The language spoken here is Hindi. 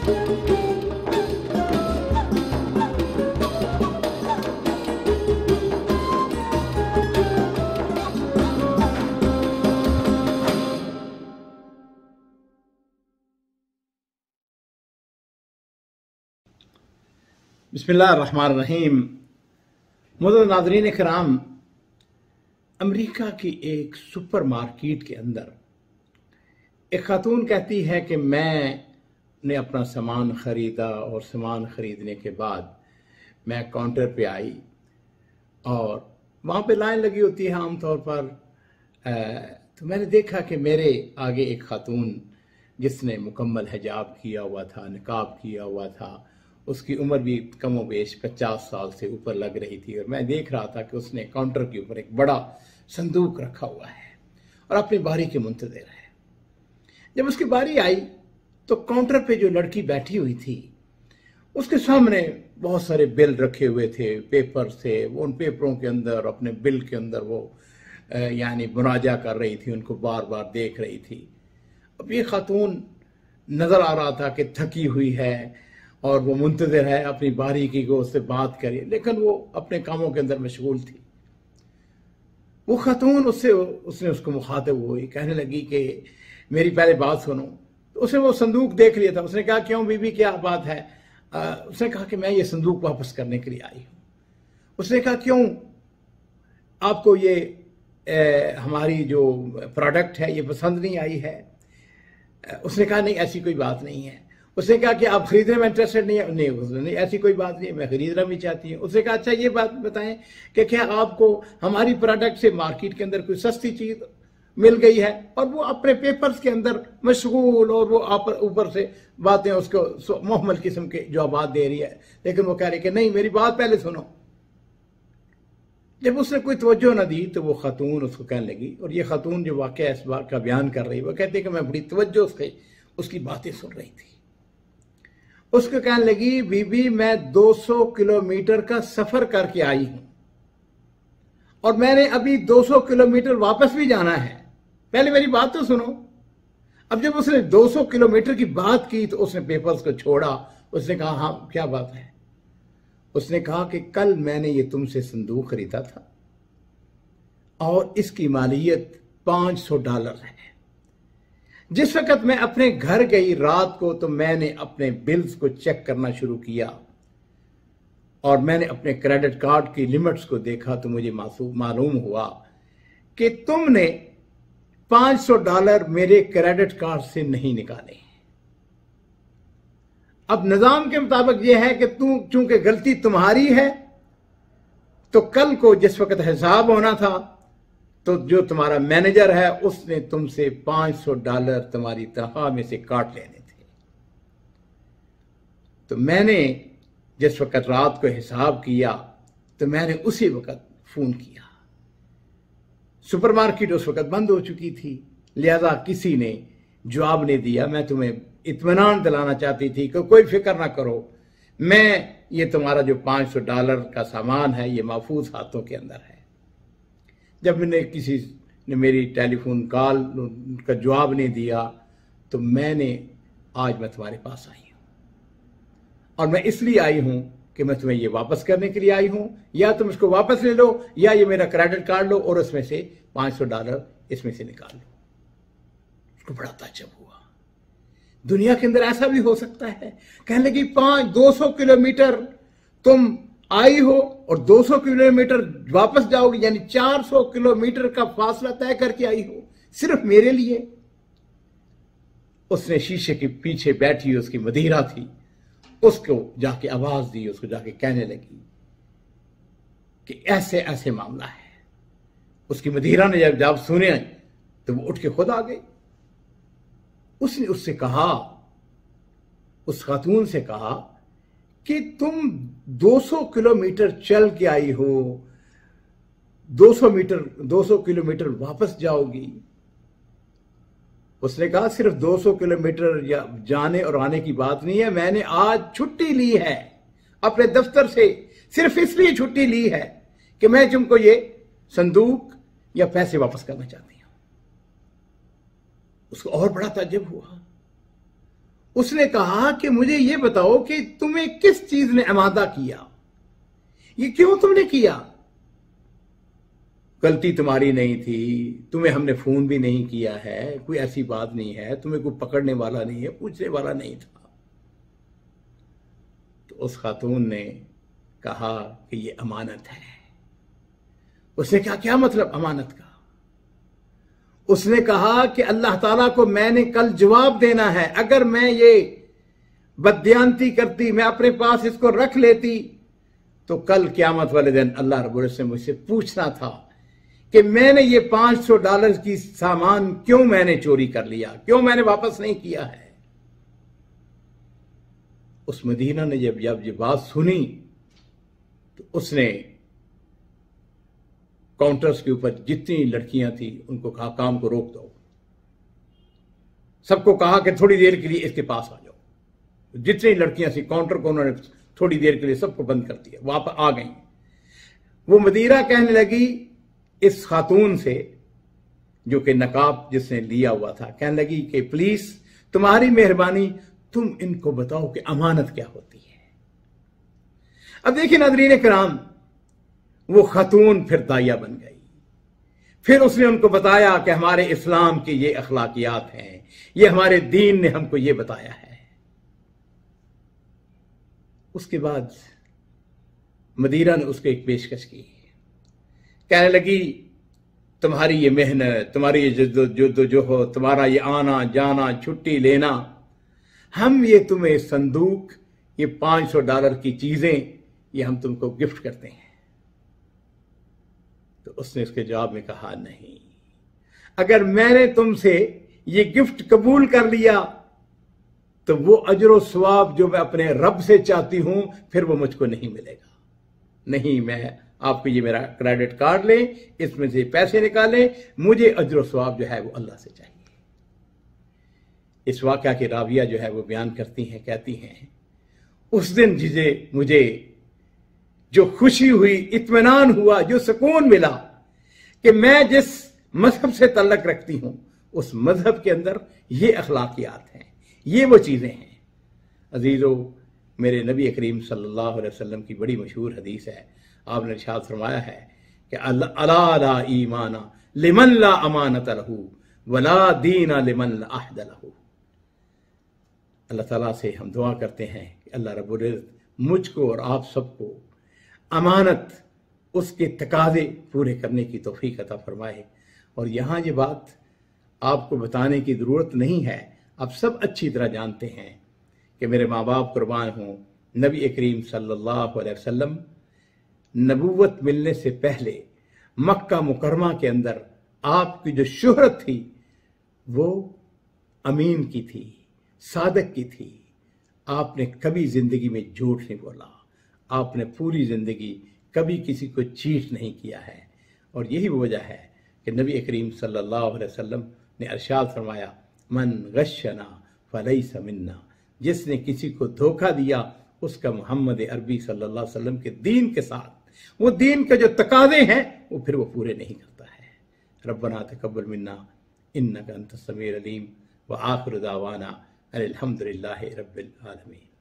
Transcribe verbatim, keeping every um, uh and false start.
बिस्मिल्लाहिर्रहमानिर्रहीम। मुअज़्ज़ज़ नाज़रीन किराम, अमेरिका की एक सुपर मार्केट के अंदर एक खातून कहती है कि मैंने अपना सामान ख़रीदा और सामान ख़रीदने के बाद मैं काउंटर पे आई और वहाँ पे लाइन लगी होती है आमतौर पर। तो मैंने देखा कि मेरे आगे एक खातून जिसने मुकम्मल हिजाब किया हुआ था, निकाब किया हुआ था, उसकी उम्र भी कम व बेश पचास साल से ऊपर लग रही थी और मैं देख रहा था कि उसने काउंटर के ऊपर एक बड़ा संदूक रखा हुआ है और अपनी बारी के मुंतज़िर है। जब उसकी बारी आई तो काउंटर पे जो लड़की बैठी हुई थी उसके सामने बहुत सारे बिल रखे हुए थे, पेपर थे। वो उन पेपरों के अंदर, अपने बिल के अंदर वो यानी मुराजा कर रही थी, उनको बार बार देख रही थी। अब ये खातून नज़र आ रहा था कि थकी हुई है और वो मुंतज़िर है अपनी बारी की को उससे बात करे, लेकिन वो अपने कामों के अंदर मशगूल थी। वो खातून उससे उसने उसको मुखातिब हुई, कहने लगी कि मेरी पहले बात सुनो। तो उसने वो संदूक देख लिया था। उसने कहा क्यों बीबी, क्या बात है? आ, उसने कहा कि मैं ये संदूक वापस करने के लिए आई हूँ। उसने कहा क्यों, आपको ये ए, हमारी जो प्रोडक्ट है ये पसंद नहीं आई है? उसने कहा नहीं, ऐसी कोई बात नहीं है। उसने कहा कि आप खरीदने में इंटरेस्टेड नहीं है? नहीं, नहीं ऐसी कोई बात नहीं है, मैं खरीदना भी चाहती हूँ। उसने कहा अच्छा ये बात बताएं कि क्या आपको हमारी प्रोडक्ट से मार्केट के अंदर कोई सस्ती चीज मिल गई है? और वो अपने पेपर्स के अंदर मशगूल और वो आप ऊपर से बातें उसको मुहम्मल किस्म के जवाब दे रही है, लेकिन वो कह रही कि नहीं मेरी बात पहले सुनो। जब उसने कोई तवज्जो न दी तो वो खातून उसको कहने लगी, और ये खातून जो वाकया इस बात का बयान कर रही है वो कहती है कि मैं बड़ी तवज्जो से उसकी बातें सुन रही थी। उसको कहने लगी बीबी मैं दो सौ किलोमीटर का सफर करके आई हूं और मैंने अभी दो सौ किलोमीटर वापस भी जाना है, पहले मेरी बात तो सुनो। अब जब उसने दो सौ किलोमीटर की बात की तो उसने पेपर्स को छोड़ा। उसने कहा हाँ क्या बात है? उसने कहा कि कल मैंने ये तुमसे संदूक खरीदा था और इसकी मालियत पांच सौ डॉलर है। जिस वक्त मैं अपने घर गई रात को तो मैंने अपने बिल्स को चेक करना शुरू किया और मैंने अपने क्रेडिट कार्ड की लिमिट्स को देखा तो मुझे मालूम हुआ कि तुमने पांच सौ डॉलर मेरे क्रेडिट कार्ड से नहीं निकाले। अब निजाम के मुताबिक यह है कि तू चूंकि गलती तुम्हारी है तो कल को जिस वक्त हिसाब होना था तो जो तुम्हारा मैनेजर है उसने तुमसे पांच सौ डॉलर तुम्हारी तनख्वाह में से काट लेने थे। तो मैंने जिस वक्त रात को हिसाब किया तो मैंने उसी वक्त फोन किया। सुपरमार्केट उस वक्त बंद हो चुकी थी, लिहाजा किसी ने जवाब नहीं दिया। मैं तुम्हें इत्मीनान दिलाना चाहती थी कि कोई फिक्र ना करो, मैं ये तुम्हारा जो पांच सौ डॉलर का सामान है ये महफूज हाथों के अंदर है। जब मैंने किसी ने मेरी टेलीफोन कॉल का जवाब नहीं दिया तो मैंने आज मैं तुम्हारे पास आई हूं और मैं इसलिए आई हूं कि मैं तुम्हें ये वापस करने के लिए आई हूं, या तुम इसको वापस ले लो या ये मेरा क्रेडिट कार्ड लो और उसमें से पांच सौ डॉलर इसमें से निकाल लो। उसको बड़ा ताज्जुब हुआ, दुनिया के अंदर ऐसा भी हो सकता है? कहने लगी पांच दो सौ किलोमीटर तुम आई हो और दो सौ किलोमीटर वापस जाओगी, यानी चार सौ किलोमीटर का फासला तय करके आई हो सिर्फ मेरे लिए। उसने शीशे के पीछे बैठी उसकी मदीरा थी, उसको जाके आवाज दी, उसको जाके कहने लगी कि ऐसे ऐसे मामला है। उसकी मदीरा ने जब जब सुने तो वो उठ के खुद आ गई। उसने उससे कहा, उस खातून से कहा कि तुम दो सौ किलोमीटर चल के आई हो, दो सौ मीटर दो सौ किलोमीटर वापस जाओगी। उसने कहा सिर्फ दो सौ किलोमीटर या जाने और आने की बात नहीं है, मैंने आज छुट्टी ली है अपने दफ्तर से, सिर्फ इसलिए छुट्टी ली है कि मैं तुमको ये संदूक या पैसे वापस करना चाहती हूं। उसको और बड़ा ताज्जुब हुआ। उसने कहा कि मुझे यह बताओ कि तुम्हें किस चीज ने आमादा किया, ये क्यों तुमने किया? गलती तुम्हारी नहीं थी, तुम्हें हमने फोन भी नहीं किया है, कोई ऐसी बात नहीं है, तुम्हें कोई पकड़ने वाला नहीं है, पूछने वाला नहीं था। तो उस खातून ने कहा कि ये अमानत है। उसने कहा क्या मतलब अमानत का? उसने कहा कि अल्लाह ताला को मैंने कल जवाब देना है, अगर मैं ये बददियानती करती, मैं अपने पास इसको रख लेती, तो कल क़यामत वाले दिन अल्लाह रब्बुल इज्जत से मुझसे पूछना था कि मैंने ये पांच सौ डॉलर की सामान क्यों मैंने चोरी कर लिया, क्यों मैंने वापस नहीं किया है। उस मदीना ने जब जब ये बात सुनी तो उसने काउंटर्स के ऊपर जितनी लड़कियां थी उनको कहा काम को रोक दो, सबको कहा कि थोड़ी देर के लिए इसके पास आ जाओ। जितनी लड़कियां थी काउंटर को उन्होंने थोड़ी देर के लिए सबको बंद कर दिया, वापस आ गई। वो मदीरा कहने लगी इस खातून से जो कि नकाब जिसने लिया हुआ था, कहने लगी कि प्लीज तुम्हारी मेहरबानी तुम इनको बताओ कि अमानत क्या होती है। अब देखिए नाज़रीन किराम, वो खातून फिर दाइया बन गई। फिर उसने उनको बताया कि हमारे इस्लाम की ये अखलाकियात हैं, ये हमारे दीन ने हमको ये बताया है। उसके बाद मदीरा ने उसको एक पेशकश की, कहने लगी तुम्हारी ये मेहनत, तुम्हारी ये जद्दोजहद जो हो, तुम्हारा ये आना जाना, छुट्टी लेना, हम ये तुम्हें संदूक, ये पांच सौ डॉलर की चीजें, ये हम तुमको गिफ्ट करते हैं। तो उसने उसके जवाब में कहा नहीं, अगर मैंने तुमसे ये गिफ्ट कबूल कर लिया तो वो अजर सवाब जो मैं अपने रब से चाहती हूं फिर वो मुझको नहीं मिलेगा। नहीं, मैं आपको ये मेरा क्रेडिट कार्ड लें, इसमें से पैसे निकालें, मुझे अजर सवाब जो है वो अल्लाह से चाहिए। इस वाक़या की राविया जो है वो बयान करती हैं, कहती हैं उस दिन जिसे मुझे जो खुशी हुई, इत्मीनान हुआ, जो सुकून मिला कि मैं जिस मजहब से तल्लक रखती हूं उस मजहब के अंदर ये अखलाकियात हैं, ये वो चीजें हैं। अजीजों, मेरे नबी करीम सल्लल्लाहु अलैहि वसल्लम की बड़ी मशहूर हदीस है। आपने इरशाद फरमाया है कि अला ला ईमाना लिमन ला अमानत लहू वला दीना लिमन ला अहद लहू। अल्लाह ताला से हम दुआ करते हैं कि अल्लाह रब्बुल इज्जत मुझको और आप सबको अमानत, उसके तकाजे पूरे करने की तौफीक अता फरमाए। और यहाँ ये बात आपको बताने की ज़रूरत नहीं है, आप सब अच्छी तरह जानते हैं कि मेरे माँ बाप कुर्बान हों, नबी करीम सल्लल्लाहु अलैहि वसल्लम नबूवत मिलने से पहले मक्का मुकरमा के अंदर आपकी जो शोहरत थी वो अमीन की थी, सादक की थी। आपने कभी जिंदगी में झूठ नहीं बोला, आपने पूरी जिंदगी कभी किसी को चीट नहीं किया है। और यही वजह है कि नबी करीम सल्लल्लाहु अलैहि वसल्लम ने इरशाद फरमाया, मन गश्शना फलैसा मिन्ना, जिसने किसी को धोखा दिया उसका मोहम्मद अरबी सल्लल्लाहु अलैहि वसल्लम के दीन के साथ, वो दीन के जो तकाजे हैं वो फिर वो पूरे नहीं करता है। रब्बना तकब्बल मिन्ना इन्नका अंतस समीउल अलीम व आखिरु दावाना अनिल हम्दुलिल्लाहि रब्बिल आलमीन।